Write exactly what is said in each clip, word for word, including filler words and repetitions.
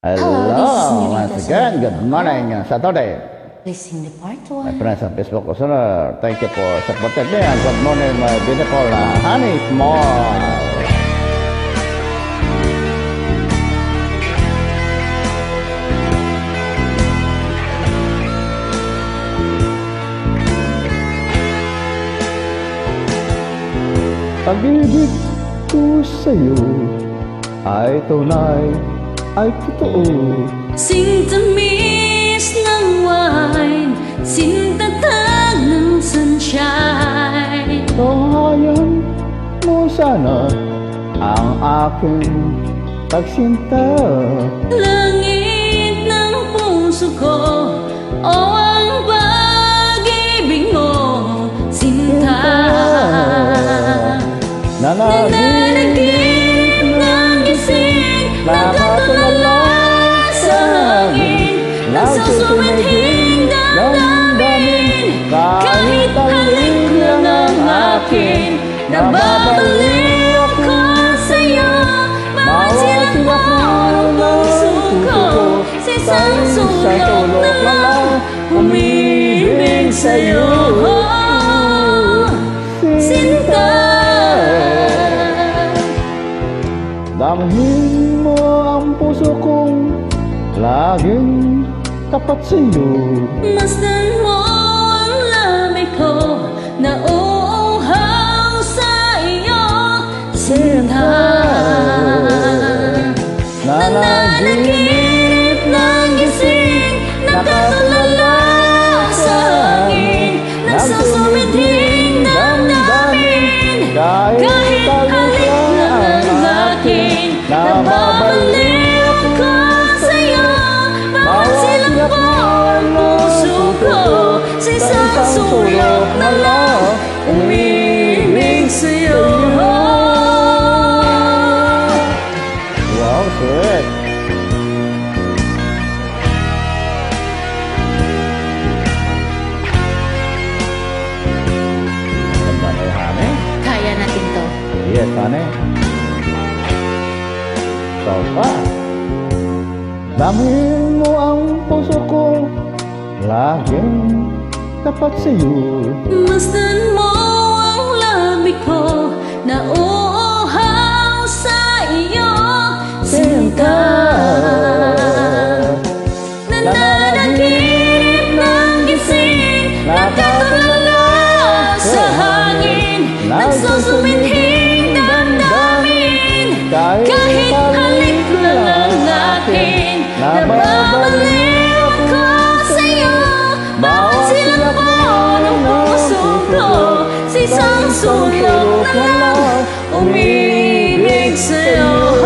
Hello, once again, good morning, Saturday. Please sing the part My one. friends on Facebook listener, thank you for supporting me and good morning, my beautiful uh, honey small. Pag-ibig ko sa'yo ay tunay, ay totoo. Sintamis ng wine, sintatag ng sunshine. Tahayan mo sana ang aking pagsinta. Langit ng puso ko, o ang pag-ibig mo, sinta. Nananaginip ng gising, nakatulala sa hangin, nagsusumithing damdamin, kahit halik lang ang akin. Nababalik ako sa'yo, bawat silak mo ng puso ko, sa isang sulok na lang umibig sa'yo. Sinta, damhin mo ang puso kong laging tapat sa'yo. masdan mo ang lamig ko na uuhaw sa iyo. Sinta, nananaginip ng gising, nakatulala sa hangin, nagsusumithing damdamin, kahit halik lang ang akin. Nababalik ako sa'yo, bawat silak mo ang puso ko, sa isang sulok na lang umibig sa'yo. Wow, sweet. Ganda na yung honey. Kaya natin to. Yes, honey. So far. Damhin mo ang puso ko laging tapat sa'yo. Masdan mo ang lamig ko na uuhaw sa iyo. Sinta, nananaginip ng gising, nakatulala sa hangin, nagsusumithing damdamin, kahit halik lang ang akin. Nababalik ako sa'yo, bawat silak mo ng puso ko, sa isang sulok na lang umibig sa'yo.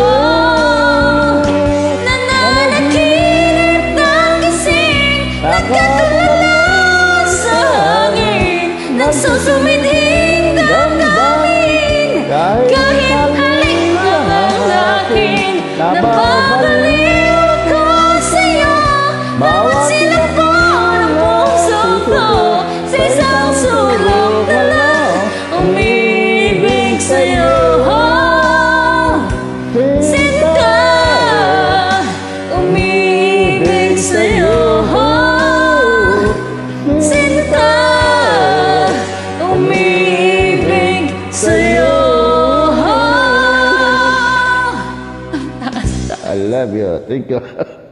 Nananaginip ng gising, nakatulala sa hangin, nagsusumithing damdamin, kahit halik lang ang akin. Nababalik ako sa'yo, bawat silak mo ng puso ko, sa isang sulok na lang umibig sa'yo. Sinta, umibig sa'yo. Sinta, umibig sa'yo. I love you. Thank you.